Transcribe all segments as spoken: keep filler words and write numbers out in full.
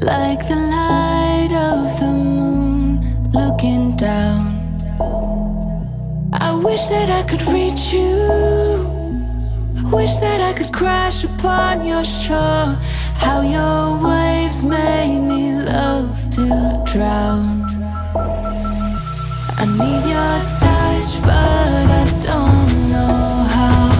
like the light of the moon looking down. I wish that I could reach you, wish that I could crash upon your shore. How your waves made me love to drown. I need your touch, but I don't know how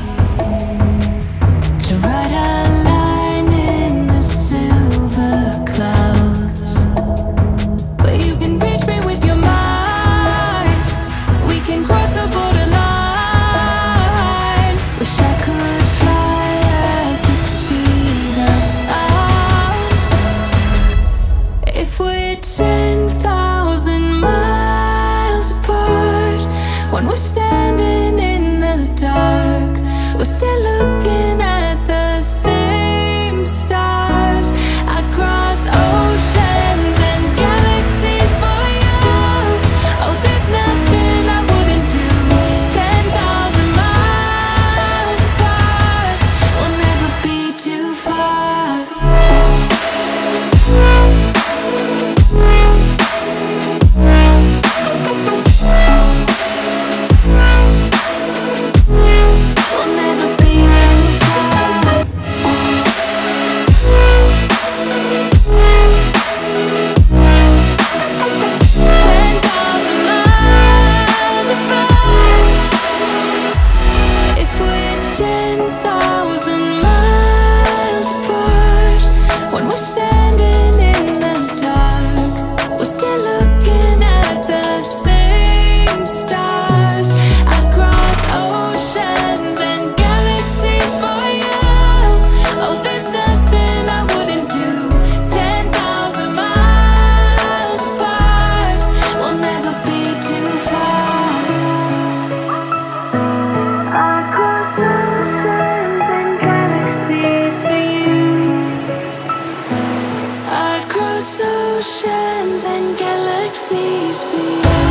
to write a line in the silver clouds. But you can reach me with your mind, we can cross the borderline. Wish I could fly at the speed of sound. If we're ten thousand miles apart, when we're standing in the dark, we're still looking at the same stars. I'd cross oceans and galaxies for you. Oh, there's nothing I wouldn't do. Ten thousand miles apart, we'll never be too far. We'll never be too far. Ten thousand miles apart. If we're ten thousand miles apart, when we're standing in the dark, we're still looking at the same stars. I'd cross oceans and galaxies for you. Oh, there's nothing I wouldn't do. Ten thousand miles apart, we'll never be too far. I'd cross oceans and galaxies for you. I'd cross oceans and galaxies for you.